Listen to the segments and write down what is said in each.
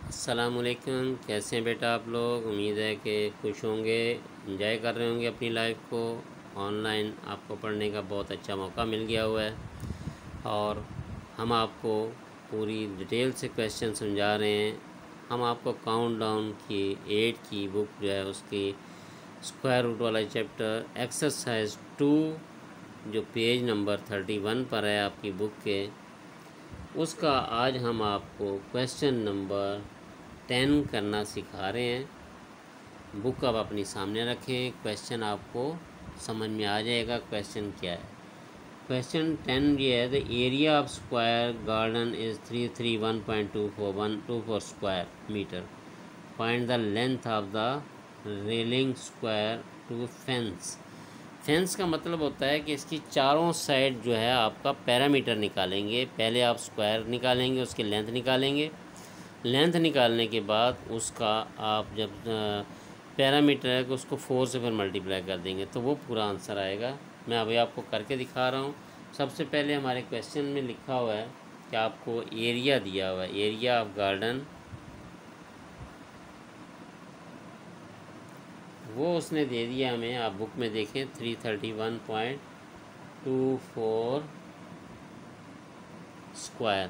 अस्सलामुअलैकुम। कैसे हैं बेटा आप लोग? उम्मीद है कि खुश होंगे, एंजॉय कर रहे होंगे अपनी लाइफ को। ऑनलाइन आपको पढ़ने का बहुत अच्छा मौका मिल गया हुआ है और हम आपको पूरी डिटेल से क्वेश्चन समझा रहे हैं। हम आपको काउंटडाउन की 8 की बुक जो है उसकी स्क्वायर रूट वाला चैप्टर एक्सरसाइज 2 जो पेज नंबर 31 पर है आपकी बुक के, उसका आज हम आपको क्वेश्चन नंबर 10 करना सिखा रहे हैं। बुक आप अपनी सामने रखें, क्वेश्चन आपको समझ में आ जाएगा क्वेश्चन क्या है। क्वेश्चन 10 ये है, the area of square garden is 331.24 square metre. Find the length of the railing square to fence. Fence का मतलब होता है कि इसकी चारों साइड जो है आपका पैरामीटर निकालेंगे। पहले आप स्क्वायर निकालेंगे, उसकी लेंथ निकालेंगे। लेंथ निकालने के बाद उसका आप जब पैरामीटर है कि उसको 4 से फिर मल्टीप्लाई कर देंगे तो वो पूरा आंसर आएगा। मैं अभी आपको करके दिखा रहा हूँ। सबसे पहले हमारे क्वेश्चन में लिखा हुआ है कि आपको एरिया दिया हुआ है, एरिया ऑफ गार्डन, वो उसने दे दिया हमें। आप बुक में देखें 331.24 स्क्वायर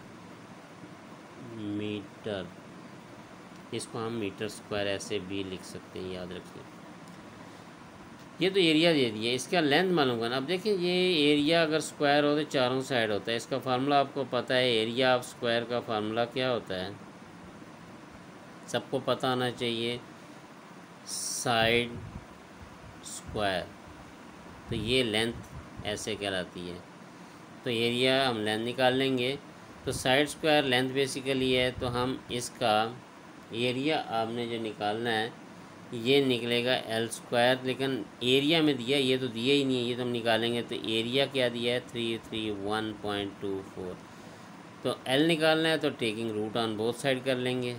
मीटर। इसको हम मीटर स्क्वायर ऐसे भी लिख सकते हैं, याद रखिए। ये तो एरिया दे दिया, इसका लेंथ मालूम करना। अब देखिए ये एरिया अगर स्क्वायर हो तो चारों साइड होता है। इसका फार्मूला आपको पता है, एरिया ऑफ स्क्वायर का फार्मूला क्या होता है? सबको पता होना चाहिए, साइड स्क्वायर। तो ये लेंथ ऐसे कहलाती है। तो एरिया हम लेंथ निकाल लेंगे। तो साइड स्क्वायर लेंथ बेसिकली है, तो हम इसका एरिया आपने जो निकालना है ये निकलेगा एल स्क्वायर। लेकिन एरिया में दिया, ये तो दिया ही नहीं है, ये तो हम निकालेंगे। तो एरिया क्या दिया है? 331.24। तो एल निकालना है तो taking root on both side कर लेंगे,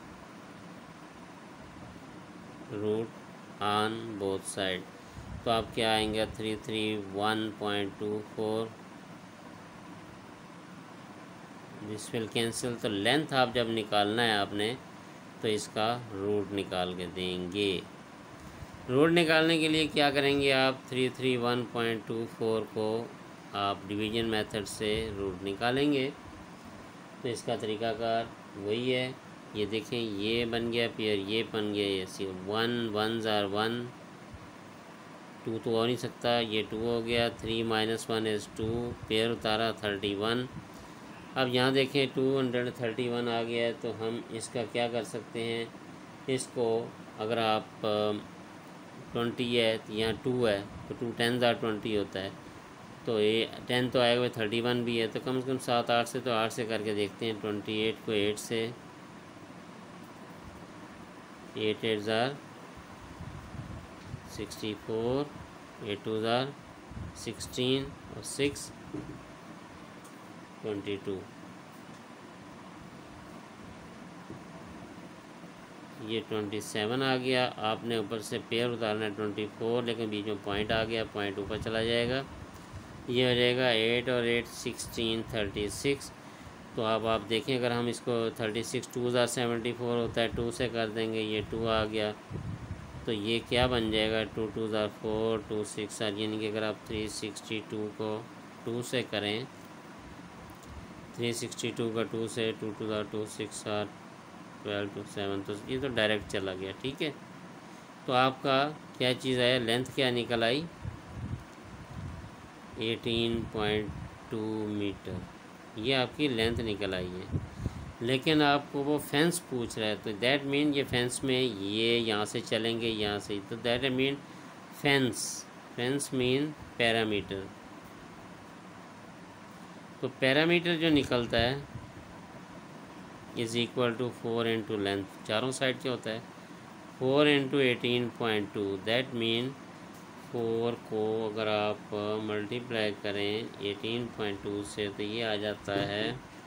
रूट ऑन बोथ साइड। तो आप क्या आएंगे? 331.24, दिस विल कैंसिल। तो लेंथ आप जब निकालना है आपने तो इसका रूट निकाल के देंगे। रूट निकालने के लिए क्या करेंगे आप? 331.24 को आप डिवीजन मेथड से रूट निकालेंगे। तो इसका तरीकाकार वही है। ये देखें, ये बन गया पेयर, ये बन गया, ये सी 1 1 ज़ार 1, 2 तो हो नहीं सकता, ये 2 हो गया। 3 - 1 इज़ 2, पेयर उतारा 31। अब यहाँ देखें 231 आ गया है। तो हम इसका क्या कर सकते हैं? इसको अगर आप 20 है तो यहाँ 2 है, तो 2 10 ज़ार 20 होता है। तो ये 10 तो आएगा, 31 भी है। तो कम से कम 7 8 से, तो 8 से करके देखते हैं। 28 को 8 से, 8 8 ज़ार 64, 8 2 ज़ार 16 और 6 22। ये 27 आ गया। आपने ऊपर से पेयर उतारना है 24, लेकिन बीच में पॉइंट आ गया, पॉइंट ऊपर चला जाएगा। ये हो जाएगा 8 और 8 16 36। तो अब आप देखें, अगर हम इसको 36 2 ज़ार 74 होता है, 2 से कर देंगे, ये 2 आ गया। तो ये क्या बन जाएगा? 2 2 ज़ार 4 2 6 ज़ार, यानी कि अगर आप 362 को 2 से करें, 362 का 2 से, 2 2 ज़ार 2 6 ज़ार 12 2 7, तो ये तो डायरेक्ट चला गया। ठीक है, तो आपका क्या चीज़ आया? लेंथ क्या निकल आई? 18.2 मीटर, ये आपकी लेंथ निकल आई है। लेकिन आपको वो फेंस पूछ रहा है, तो दैट मीन ये फेंस में ये यहाँ से चलेंगे, यहाँ से, तो that mean fence, fence mean parameter. तो पैरामीटर जो निकलता है is equal to 4 into length, चारों साइड क्या होता है? 4 इंटू 18.2, दैट मीन 4 को अगर आप मल्टीप्लाई करें 18.2 से तो ये आ जाता है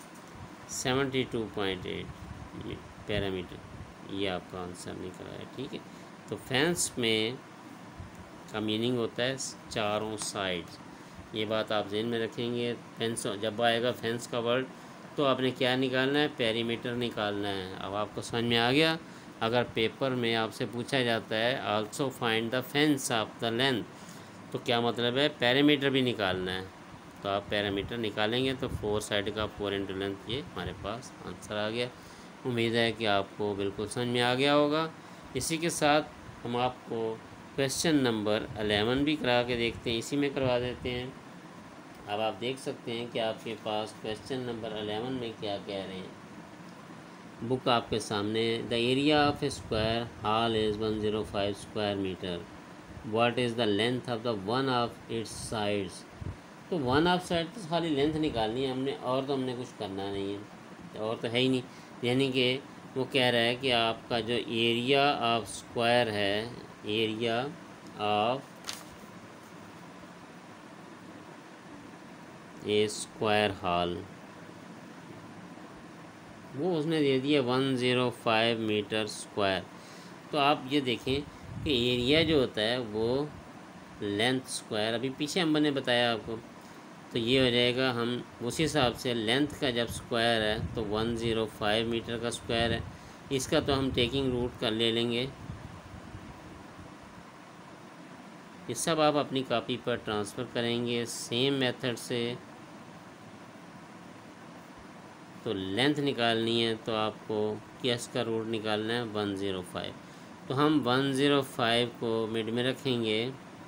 72.8 पैरामीटर। ये आपका आंसर निकला है। ठीक है, तो फेंस में का मीनिंग होता है चारों साइड। ये बात आप जहन में रखेंगे। फेंस जब आएगा फेंस का वर्ड तो आपने क्या निकालना है, पेरीमीटर निकालना है। अब आपको समझ में आ गया। अगर पेपर में आपसे पूछा जाता है also find the fence of the length, तो क्या मतलब है, पेरीमीटर भी निकालना है। तो आप पैरामीटर निकालेंगे तो 4 साइड का 4 इंटू लेंथ, ये हमारे पास आंसर आ गया। उम्मीद है कि आपको बिल्कुल समझ में आ गया होगा। इसी के साथ हम आपको क्वेश्चन नंबर 11 भी करा के देखते हैं, इसी में करवा देते हैं। अब आप देख सकते हैं कि आपके पास क्वेश्चन नंबर 11 में क्या कह रहे हैं। बुक आपके सामने, the area of a square hall is 105 square metre, what is the length of the one of its sides. तो वन ऑफ साइड तो खाली लेंथ निकालनी है हमने, और तो हमने कुछ करना नहीं है, और तो है ही नहीं। यानी कि वो कह रहा है कि आपका जो एरिया ऑफ स्क्वायर है, area of a square hall, वो उसने दे दिया 105 मीटर स्क्वायर। तो आप ये देखें कि एरिया जो होता है वो लेंथ स्क्वायर, अभी पीछे हम ने बताया आपको, तो ये हो जाएगा, हम उसी हिसाब से लेंथ का जब स्क्वायर है तो 105 मीटर का स्क्वायर है। इसका तो हम टेकिंग रूट कर ले लेंगे। ये सब आप अपनी कॉपी पर ट्रांसफ़र करेंगे सेम मेथड से। तो लेंथ निकालनी है तो आपको केस का रूट निकालना है 105। तो हम 105 को मिड में रखेंगे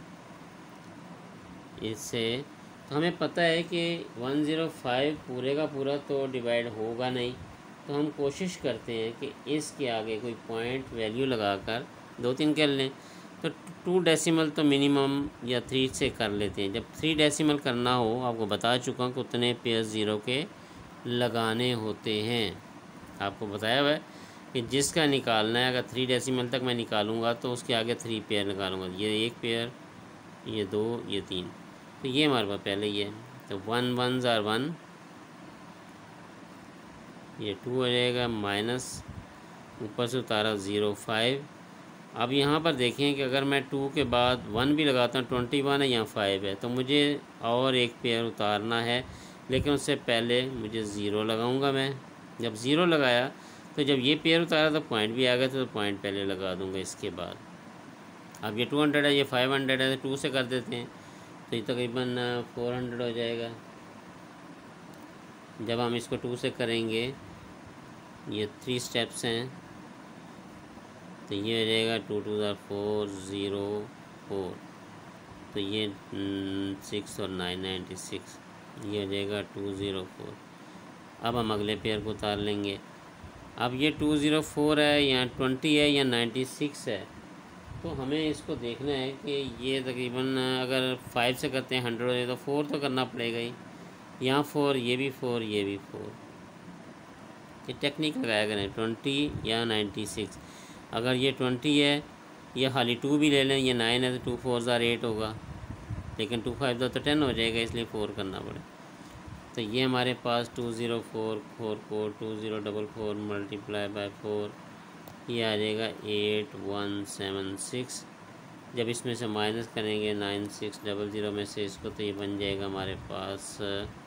इससे। तो हमें पता है कि 105 पूरे का पूरा तो डिवाइड होगा नहीं, तो हम कोशिश करते हैं कि इसके आगे कोई पॉइंट वैल्यू लगाकर 2-3 कर लें। तो 2 डेसिमल तो मिनिमम या 3 से कर लेते हैं। जब 3 डेसिमल करना हो, आपको बता चुका हूँ कि उतने पेयर ज़ीरो के लगाने होते हैं। आपको बताया हुआ है कि जिसका निकालना है, अगर 3 डेसिमल तक मैं निकालूंगा तो उसके आगे 3 पेयर निकालूंगा। ये 1 पेयर, ये 2, ये 3। तो ये हमारे पास पहले ही है। तो 1 1 ज़ार 1, ये 2 हो जाएगा, माइनस ऊपर से उतारा 05। अब यहाँ पर देखें कि अगर मैं 2 के बाद 1 भी लगाता हूँ, 21 है, यहाँ 5 है, तो मुझे और एक पेयर उतारना है। लेकिन उससे पहले मुझे ज़ीरो लगाऊंगा मैं। जब ज़ीरो लगाया तो जब ये पेयर उतारा तो पॉइंट भी आ गया, तो पॉइंट पहले लगा दूंगा इसके बाद। अब ये 200 है, ये 500 है, तो 2 से कर देते हैं, तो ये तकरीबन 400 हो जाएगा। जब हम इसको 2 से करेंगे, ये 3 स्टेप्स हैं, तो ये हो जाएगा 2 2 ज़ार 4 0 4। तो ये 6 और 9 96, ये हो जाएगा 204। अब हम अगले पेयर को उतार लेंगे। अब ये 204 है या 20 है या 96 है, तो हमें इसको देखना है कि ये तकरीबन अगर 5 से करते हैं 100 हो जाए, तो 4 तो करना पड़ेगा ही। यहाँ 4, ये भी 4, ये भी 4। ये टेक्निक लगाया करें 20 या 96। अगर ये 20 है, ये खाली 2 भी ले लें, ये 9 है, तो 2 4 ज़ार 8 होगा, लेकिन 2 5 तो 10 हो जाएगा, इसलिए 4 करना पड़े। तो ये हमारे पास 20444 2044 मल्टीप्लाई बाय 4, ये आ जाएगा 8176। जब इसमें से माइनस करेंगे 9600 में से इसको, तो ये बन जाएगा हमारे पास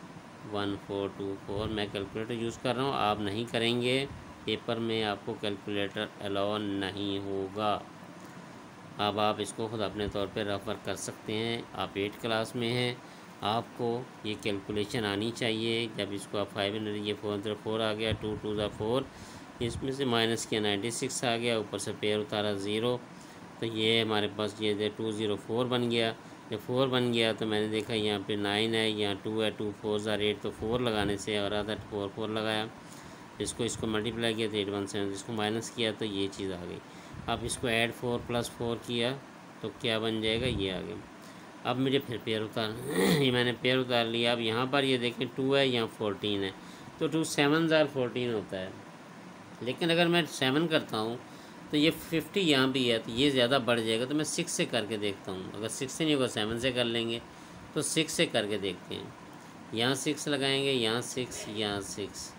1424। मैं कैलकुलेटर यूज़ कर रहा हूँ, आप नहीं करेंगे, पेपर में आपको कैलकुलेटर अलाउ नहीं होगा। अब आप इसको खुद अपने तौर पे रेफ़र कर सकते हैं। आप 8 क्लास में हैं, आपको ये कैलकुलेशन आनी चाहिए। जब इसको आप 500, ये 404 आ गया, 2 2 ज़ार 4, इसमें से माइनस किया 96 आ गया, ऊपर से पेयर उतारा 0, तो ये हमारे पास ये 204 बन गया। जब 4 बन गया तो मैंने देखा यहाँ पे 9 है, यहाँ 2 है, 2 4 ज़ार 8, तो 4 लगाने से आ रहा था, 4 4 लगाया, इसको मल्टीप्लाई किया तो 817, इसको माइनस किया तो ये चीज़ आ गई। अब इसको ऐड 4 + 4 किया तो क्या बन जाएगा, ये आ गया। अब मुझे फिर पेयर उतार ये मैंने पेयर उतार लिया। अब यहाँ पर ये देखें 2 है, यहाँ 14 है, तो 2 7 ज़ार 14 होता है। लेकिन अगर मैं 7 करता हूँ तो ये 50 यहाँ भी है, तो ये ज़्यादा बढ़ जाएगा, तो मैं 6 से करके देखता हूँ। अगर 6 से नहीं होगा 7 से कर लेंगे, तो 6 से करके देखते हैं। यहाँ 6 लगाएंगे, यहाँ 6, यहाँ 6,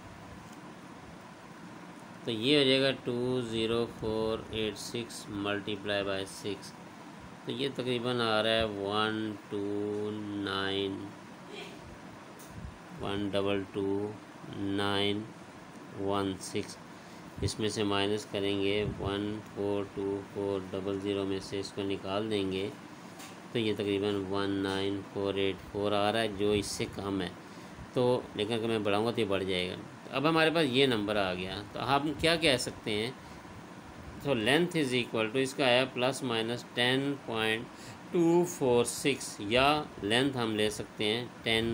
तो ये हो जाएगा 20486 मल्टीप्लाई बाय 6, तो ये तकरीबन आ रहा है 129 122 916। इसमें से माइनस करेंगे 142400 में से इसको निकाल देंगे तो ये तकरीबन 19484 आ रहा है, जो इससे कम है। तो लेकिन अगर मैं बढ़ाऊँगा तो ये बढ़ जाएगा। तो अब हमारे पास ये नंबर आ गया, तो हम क्या कह सकते हैं, तो लेंथ इज़ इक्वल टू इसका है प्लस माइनस 10.246, या लेंथ हम ले सकते हैं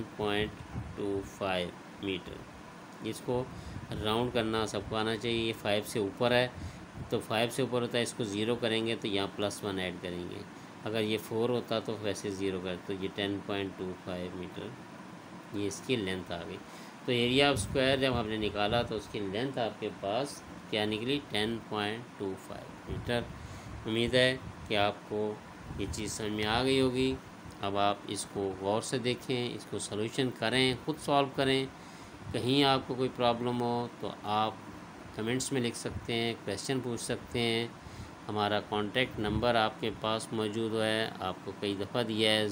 10.25 मीटर। इसको राउंड करना सबको आना चाहिए। ये 5 से ऊपर है तो 5 से ऊपर होता है, इसको ज़ीरो करेंगे तो यहाँ +1 ऐड करेंगे। अगर ये 4 होता तो वैसे ज़ीरो कर, तो ये 10.25 मीटर ये इसकी लेंथ आ गई। तो एरिया ऑफ स्क्वायर जब हमने निकाला तो उसकी लेंथ आपके पास क्या निकली, 10.25 मीटर। उम्मीद है कि आपको ये चीज़ समझ में आ गई होगी। अब आप इसको गौर से देखें, इसको सॉल्यूशन करें, ख़ुद सॉल्व करें। कहीं आपको कोई प्रॉब्लम हो तो आप कमेंट्स में लिख सकते हैं, क्वेश्चन पूछ सकते हैं। हमारा कॉन्टैक्ट नंबर आपके पास मौजूद है, आपको कई दफ़ा दिया है,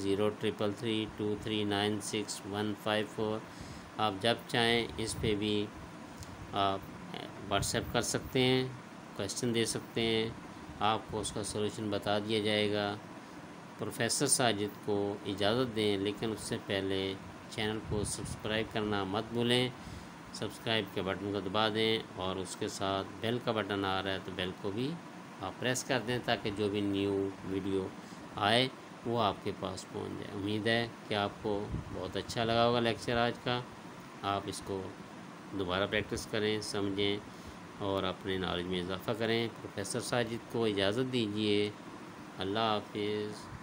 033323965154। आप जब चाहें इस पे भी आप व्हाट्सएप कर सकते हैं, क्वेश्चन दे सकते हैं, आपको उसका सलूशन बता दिया जाएगा। प्रोफेसर साजिद को इजाज़त दें, लेकिन उससे पहले चैनल को सब्सक्राइब करना मत भूलें। सब्सक्राइब के बटन को दबा दें और उसके साथ बेल का बटन आ रहा है तो बेल को भी आप प्रेस कर दें, ताकि जो भी न्यू वीडियो आए वो आपके पास पहुंच जाए। उम्मीद है कि आपको बहुत अच्छा लगा होगा लेक्चर आज का। आप इसको दोबारा प्रैक्टिस करें, समझें और अपने नॉलेज में इजाफ़ा करें। प्रोफेसर साजिद को इजाज़त दीजिए। अल्लाह हाफिज़।